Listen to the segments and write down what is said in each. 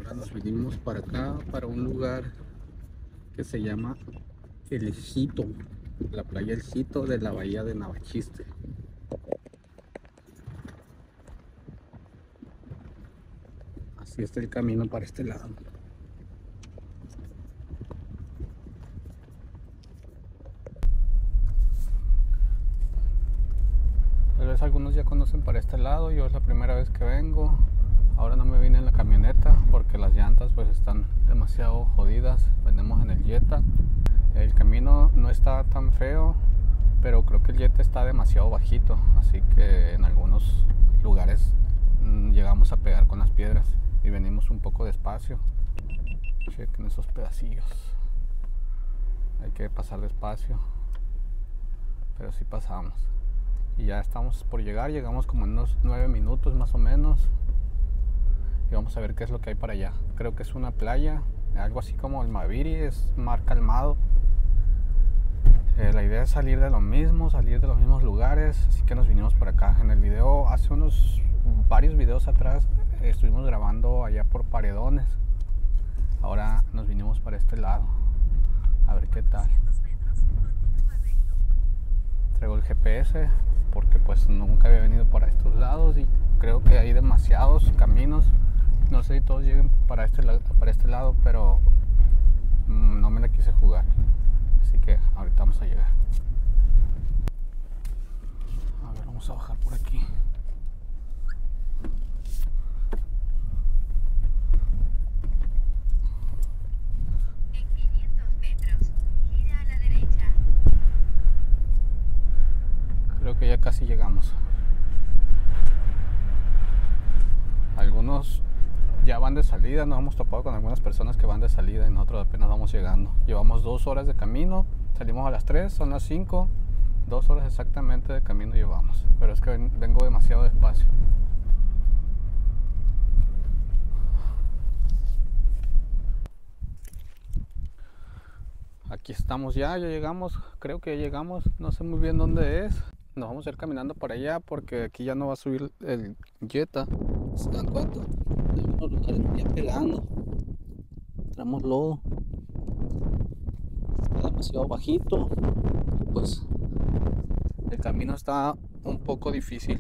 Ahora nos vinimos para acá, para un lugar que se llama El Jito, la playa El Jito de la bahía de Navachiste. Así está el camino para este lado. Tal vez algunos ya conocen para este lado, yo es la primera vez que vengo. Ahora no me vine en la camioneta porque las llantas pues están demasiado jodidas. Venimos en el Jetta. El camino no está tan feo, pero creo que el Jetta está demasiado bajito, así que en algunos lugares llegamos a pegar con las piedras y venimos un poco despacio. Chequen esos pedacillos. Hay que pasar despacio, pero sí pasamos. Y ya estamos por llegar, llegamos como en unos 9 minutos más o menos. Y vamos a ver qué es lo que hay para allá. Creo que es una playa, algo así como el Maviri, es mar calmado. La idea es salir de lo mismo, salir de los mismos lugares, así que nos vinimos por acá. En el video, hace varios videos atrás, estuvimos grabando allá por Paredones. Ahora nos vinimos para este lado, a ver qué tal. Traigo el GPS porque pues nunca había venido para estos lados y creo que hay demasiados caminos. No sé si todos lleguen para este lado, pero no me la quise jugar. Así que ahorita vamos a llegar. A ver, vamos a bajar por aquí. En 500 metros, gira a la derecha. Creo que ya casi llegamos. Algunos ya van de salida, nos hemos topado con algunas personas que van de salida y nosotros apenas vamos llegando. Llevamos 2 horas de camino, salimos a las 3, son las 5, 2 horas exactamente de camino llevamos. Pero es que vengo demasiado despacio. Aquí estamos ya llegamos, creo que ya llegamos, no sé muy bien dónde es. Nos vamos a ir caminando para allá porque aquí ya no va a subir el Jetta. ¿Se dan cuenta? En algunos lugares ya pegando. Entramos lodo. Está demasiado bajito. Pues el camino está un poco difícil.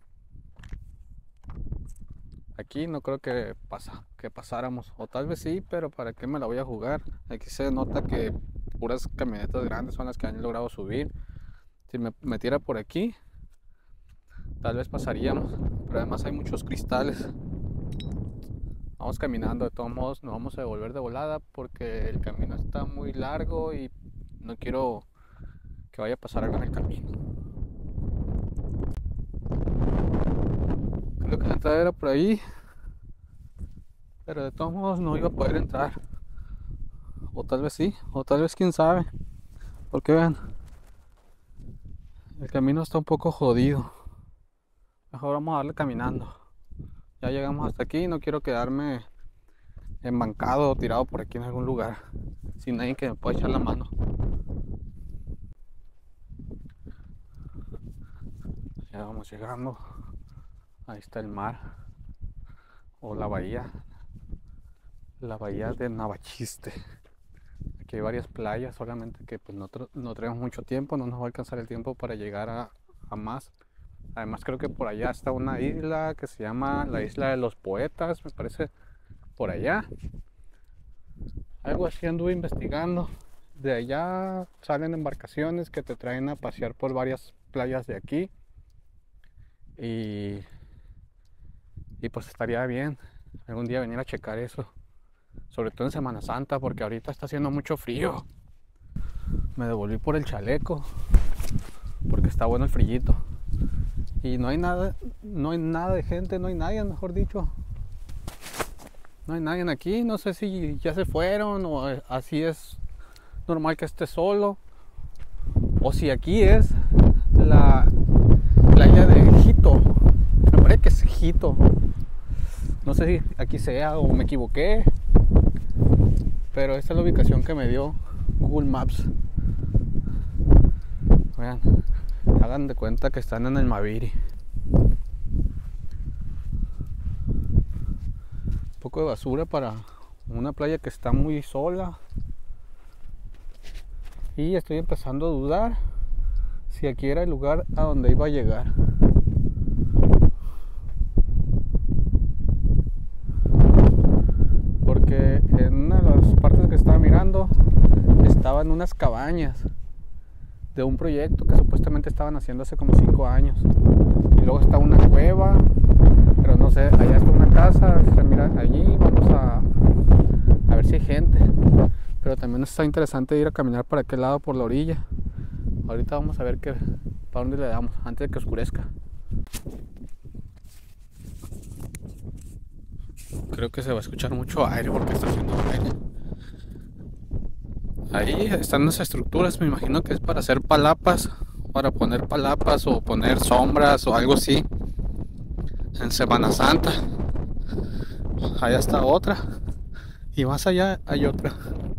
Aquí no creo que pasáramos. O tal vez sí, pero ¿para qué me la voy a jugar? Aquí se nota que puras camionetas grandes son las que han logrado subir. Si me metiera por aquí, tal vez pasaríamos, pero además hay muchos cristales. Vamos caminando, de todos modos nos vamos a devolver de volada porque el camino está muy largo y no quiero que vaya a pasar algo en el camino. Creo que la entrada era por ahí, pero de todos modos no iba a poder entrar. O tal vez sí, o tal vez quién sabe. Porque vean, el camino está un poco jodido. Mejor vamos a darle caminando. Ya llegamos hasta aquí, no quiero quedarme embancado o tirado por aquí en algún lugar sin nadie que me pueda echar la mano. Ya vamos llegando. Ahí está el mar o la bahía de Navachiste. Aquí hay varias playas, solamente que pues no tenemos mucho tiempo, no nos va a alcanzar el tiempo para llegar a más. Además creo que por allá está una isla que se llama la Isla de los Poetas, me parece, por allá. Algo así anduve investigando. De allá salen embarcaciones que te traen a pasear por varias playas de aquí. Y pues estaría bien algún día venir a checar eso. Sobre todo en Semana Santa, porque ahorita está haciendo mucho frío. Me devolví por el chaleco porque está bueno el frillito. Y no hay nada de gente, no hay nadie, mejor dicho. No hay nadie aquí, no sé si ya se fueron o así es normal que esté solo. O si aquí es la playa de Jito. Me parece que es Jito. No sé si aquí sea o me equivoqué. Pero esta es la ubicación que me dio Google Maps. Vean, hagan de cuenta que están en el Maviri. Un poco de basura para una playa que está muy sola. Y estoy empezando a dudar si aquí era el lugar a donde iba a llegar. Porque en una de las partes que estaba mirando estaban unas cabañas de un proyecto que supuestamente estaban haciendo hace como 5 años. Y luego está una cueva, pero no sé, allá está una casa, se mira allí, vamos a ver si hay gente. Pero también está interesante ir a caminar para aquel lado por la orilla. Ahorita vamos a ver para dónde le damos antes de que oscurezca. Creo que se va a escuchar mucho aire porque está haciendo aire. Ahí están las estructuras, me imagino que es para hacer palapas, para poner palapas o poner sombras o algo así en Semana Santa. Allá está otra y más allá hay otra.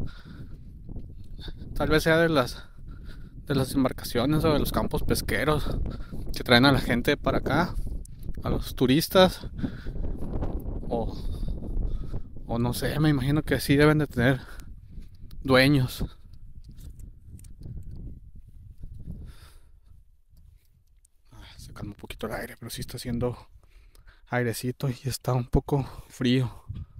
Tal vez sea de las embarcaciones o de los campos pesqueros que traen a la gente para acá, a los turistas, o no sé, me imagino que sí deben de tener dueños. Se calma un poquito el aire, pero sí está haciendo airecito y está un poco frío.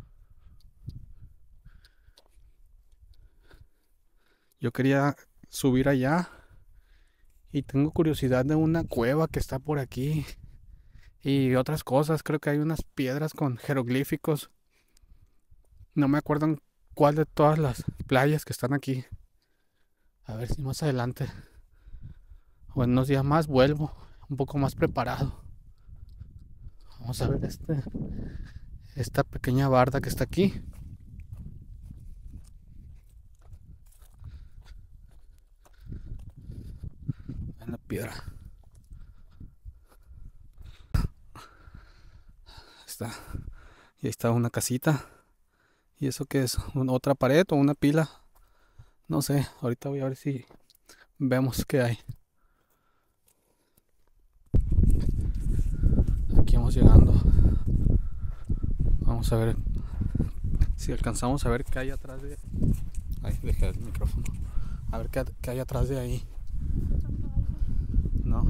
Yo quería subir allá y tengo curiosidad de una cueva que está por aquí y otras cosas. Creo que hay unas piedras con jeroglíficos. No me acuerdo en cuál de todas las playas que están aquí. A ver si más adelante o en unos días más vuelvo un poco más preparado. Vamos a ver esta pequeña barda que está aquí. En la piedra. Está. Y ahí está una casita. ¿Y eso qué es? ¿Otra pared o una pila? No sé, ahorita voy a ver si vemos qué hay. Aquí vamos llegando. Vamos a ver si alcanzamos a ver qué hay atrás de... Ay, dejé el micrófono. A ver qué hay atrás de ahí. No.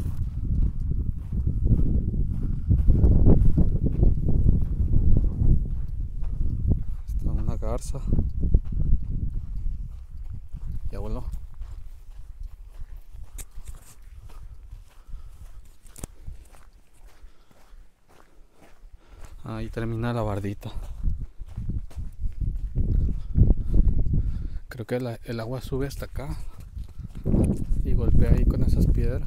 Está una garza. Ya voló. Ahí termina la bardita. Creo que el agua sube hasta acá y golpea ahí con esas piedras.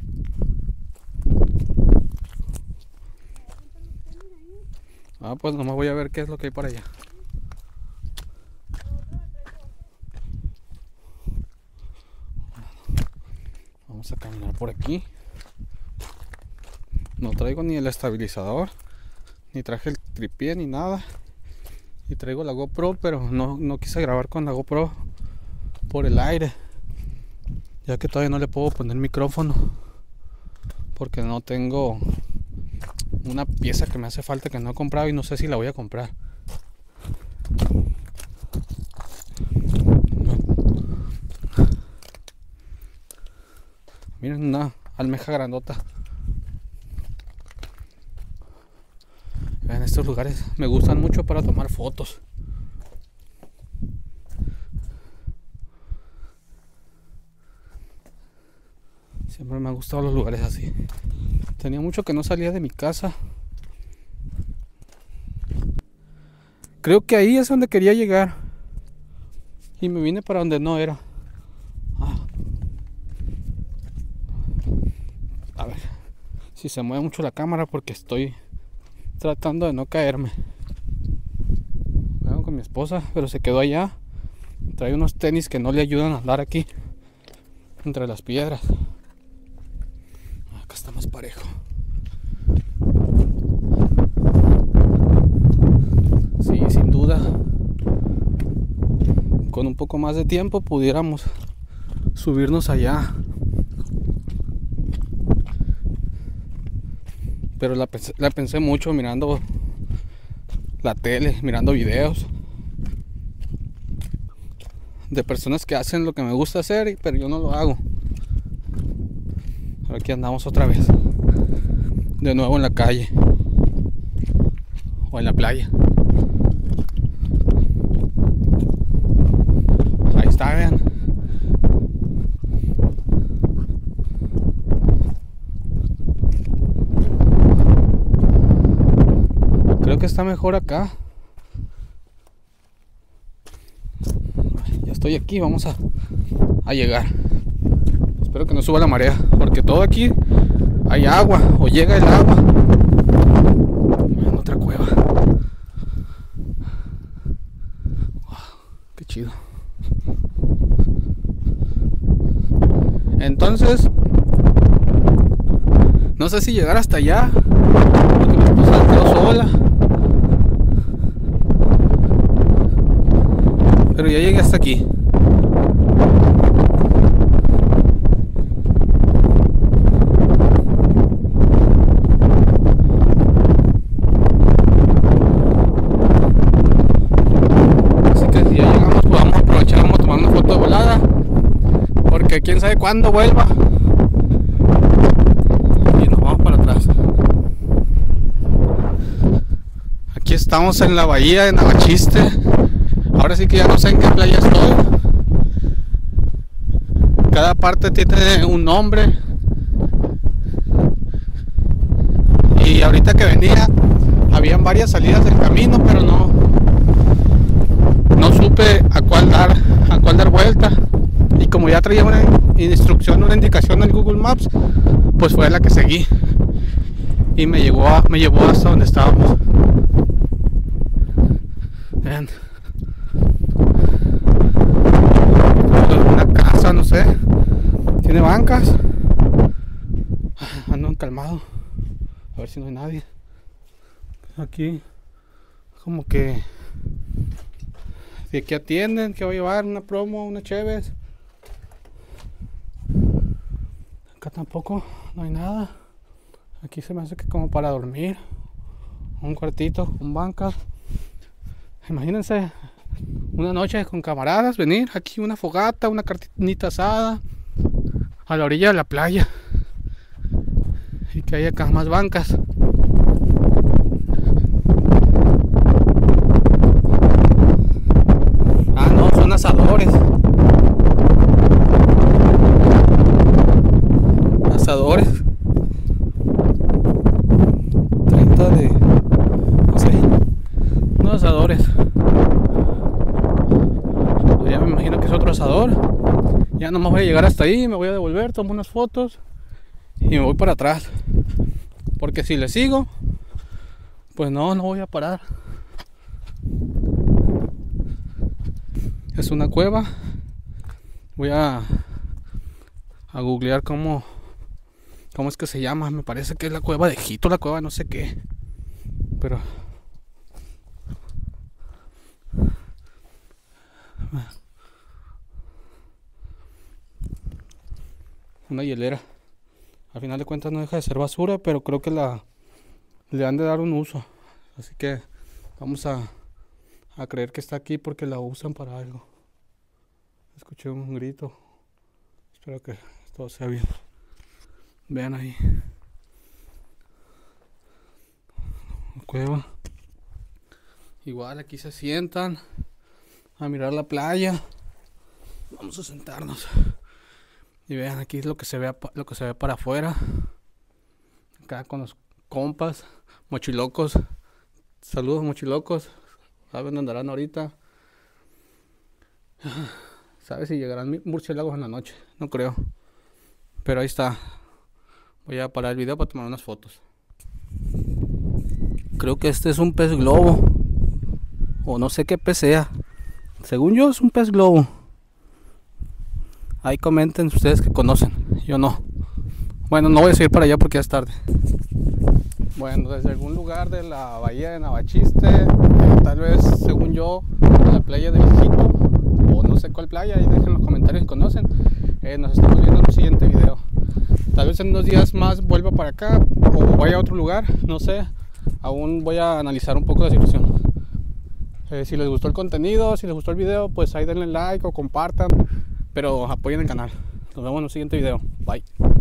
Pues nomás voy a ver qué es lo que hay para allá. Vamos a caminar por aquí. No traigo ni el estabilizador, ni traje el tripié ni nada. Y traigo la GoPro, pero no quise grabar con la GoPro por el aire, ya que todavía no le puedo poner micrófono porque no tengo una pieza que me hace falta que no he comprado y no sé si la voy a comprar. Miren, una almeja grandota. Vean, estos lugares me gustan mucho para tomar fotos. Siempre me han gustado los lugares así. Tenía mucho que no salía de mi casa. Creo que ahí es donde quería llegar y me vine para donde no era. A ver si se mueve mucho la cámara porque estoy tratando de no caerme. Vengo con mi esposa, pero se quedó allá. Trae unos tenis que no le ayudan a andar aquí entre las piedras. Acá está más parejo. Sí, sin duda, con un poco más de tiempo pudiéramos subirnos allá. Pero la pensé mucho mirando la tele, mirando videos de personas que hacen lo que me gusta hacer, pero yo no lo hago. Ahora aquí andamos otra vez, de nuevo en la calle o en la playa. Ahí está, vean. Creo que está mejor acá. Ya estoy aquí, vamos a llegar. Espero que no suba la marea, porque todo aquí hay agua, o llega el agua. En otra cueva. Wow, qué chido. Entonces, no sé si llegar hasta allá, porque mi esposa quedó sola. Pero ya llegué hasta aquí. Así que si ya llegamos, pues vamos a aprovechar, vamos a tomar una foto de volada, porque quién sabe cuándo vuelva. Y nos vamos para atrás. Aquí estamos en la bahía de Navachiste. Ahora sí que ya no sé en qué playa estoy. Cada parte tiene un nombre. Y ahorita que venía, habían varias salidas del camino, pero no supe a cuál dar vuelta. Y como ya traía una instrucción, una indicación en Google Maps, pues fue la que seguí. Y me llevó hasta donde estábamos. Vean. Una casa, no sé, tiene bancas. Ando calmado, a ver si no hay nadie. Aquí como que de aquí atienden, que voy a llevar una promo, una cheves. Acá tampoco no hay nada. Aquí se me hace que como para dormir, un cuartito con bancas. Imagínense una noche con camaradas, venir aquí, una fogata, una carnita asada a la orilla de la playa, y que haya acá más bancas. Ah, no, son asadores. Asadores. 30 de... no sé. Unos asadores. Ya me imagino que es otro asador. Ya nomás voy a llegar hasta ahí, me voy a devolver, tomo unas fotos y me voy para atrás. Porque si le sigo, pues no voy a parar. Es una cueva. Voy a googlear cómo es que se llama. Me parece que es la cueva de Jito, la cueva no sé qué. Pero una hielera. Al final de cuentas no deja de ser basura, pero creo que le han de dar un uso. Así que vamos a creer que está aquí porque la usan para algo. Escuché un grito. Espero que todo sea bien. Vean ahí. Cueva. Igual aquí se sientan a mirar la playa. Vamos a sentarnos. Y vean, aquí es lo que se ve para afuera. Acá con los compas, mochilocos. Saludos, mochilocos. ¿Saben dónde andarán ahorita? ¿Sabes si llegarán murciélagos en la noche? No creo. Pero ahí está. Voy a parar el video para tomar unas fotos. Creo que este es un pez globo. O no sé qué pez sea. Según yo es un pez globo. Ahí comenten ustedes que conocen. Yo no. Bueno, no voy a seguir para allá porque ya es tarde. Bueno, desde algún lugar de la bahía de Navachiste, tal vez, según yo, la playa del Jito, o no sé cuál playa, ahí dejen en los comentarios si conocen. Nos estamos viendo en un siguiente video. Tal vez en unos días más vuelva para acá o vaya a otro lugar, no sé. Aún voy a analizar un poco la situación. Si les gustó el contenido, si les gustó el video, pues ahí denle like o compartan, pero apoyen el canal. Nos vemos en un siguiente video. Bye.